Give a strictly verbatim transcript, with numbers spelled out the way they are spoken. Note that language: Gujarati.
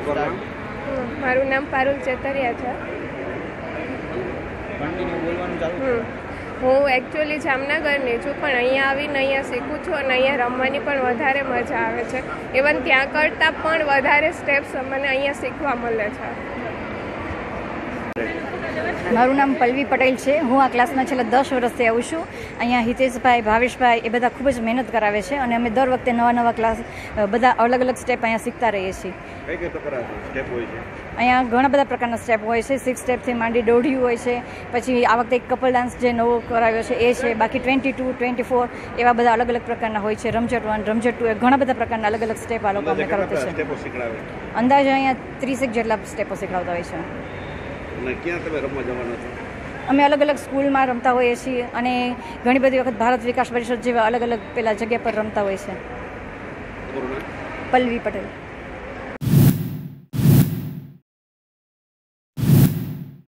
મારું નામ પારુલ ચેતરિયા છે. હું એકચ્યુઅલી જામનગરની છું, પણ અહીંયા આવીને અહીંયા શીખું છું અને અહીંયા રમવાની પણ વધારે મજા આવે છે. ઇવન ત્યાં કરતાં પણ વધારે સ્ટેપ્સ મને અહીંયા શીખવા મળે છે. મારું નામ પલ્લવી પટેલ છે. હું આ ક્લાસમાં છેલ્લા દસ વર્ષથી આવું છું. અહીંયા હિતેશભાઈ, ભાવેશભાઈ એ બધા ખૂબ જ મહેનત કરાવે છે અને અમે દર વખતે નવા નવા ક્લાસ બધા અલગ અલગ સ્ટેપ અહીંયા શીખતા રહીએ છીએ. અહીંયા ઘણા બધા પ્રકારના સ્ટેપ હોય છે. સિક્સ સ્ટેપથી માંડી દોઢિયું હોય છે. પછી આ વખતે એક કપલ ડાન્સ જે નવો કરાવ્યો છે એ છે. બાકી ટ્વેન્ટી ટુ ટ્વેન્ટી ફોર એવા બધા અલગ અલગ પ્રકારના હોય છે. રમઝટ વન, રમઝટ ટુ, એ ઘણા બધા પ્રકારના અલગ અલગ સ્ટેપ આ લોકો અમને કરાવતા છે. અંદાજે અહીંયા ત્રીસેક જેટલા સ્ટેપો શીખવાડતા હોય છે. અમે અલગ અલગ સ્કૂલમાં રમતા હોઈએ છીએ અને ઘણી બધી વખત ભારત વિકાસ પરિષદ જેવા અલગ અલગ પેલા જગ્યા પર રમતા હોય છે. પલ્લવી પટેલ.